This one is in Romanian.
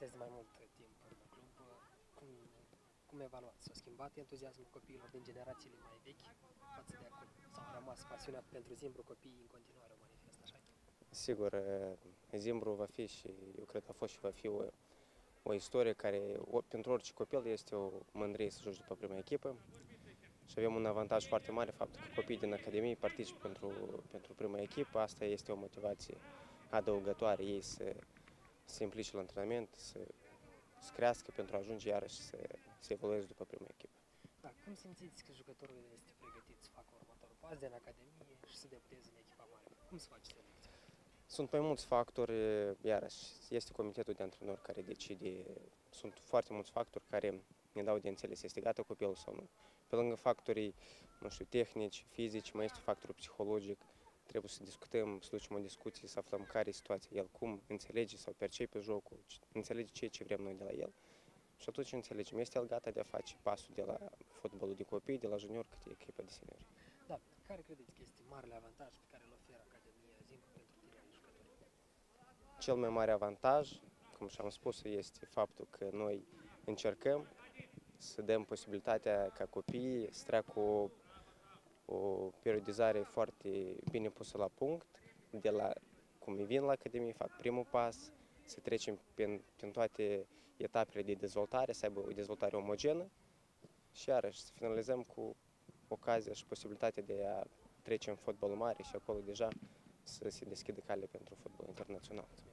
sunteți de mai mult timp în club. Cum evaluați? S-a schimbat entuziasmul copiilor din generațiile mai vechi față de acum? Sau a rămas pasiunea pentru Zimbru, copiii în continuare o manifestă așa? Sigur, Zimbru va fi și eu cred că a fost și va fi o istorie care pentru orice copil este o mândrie să joci după prima echipă. Și avem un avantaj foarte mare, faptul că copiii din Academie participă pentru prima echipă. Asta este o motivație adăugătoare ei să se implice la antrenament, să crească pentru a ajunge iarăși să evolueze după prima echipă. Da, cum simțiți că jucătorul este pregătit să facă următorul pas din Academie și să debuteze în echipa mare? Cum se face selecția? Sunt mai mulți factori, iarăși, este comitetul de antrenori care decide, sunt foarte mulți factori care ne dau de înțeles, este gata copilul sau nu. Pe lângă factorii, nu știu, tehnici, fizici, mai este factorul psihologic, trebuie să discutăm, să ducem o discuție, să aflăm care e situația, el cum înțelege sau percepe jocul, înțelege ce vrem noi de la el. Și atunci înțelegem, este el gata de a face pasul de la fotbalul de copii, de la junior, către echipa de seniori. Da, care credeți că este marele avantaj pe care îl oferă Academia Zimbru pentru tinerii jucători? Cel mai mare avantaj, cum și-am spus, este faptul că noi încercăm să dăm posibilitatea ca copiii să treacă o periodizare foarte bine pusă la punct, de la cum îi vin la Academie, fac primul pas, să trecem prin toate etapele de dezvoltare, să aibă o dezvoltare omogenă și iarăși să finalizăm cu ocazia și posibilitatea de a trece în fotbalul mare și acolo deja să se deschidă calea pentru fotbal internațional.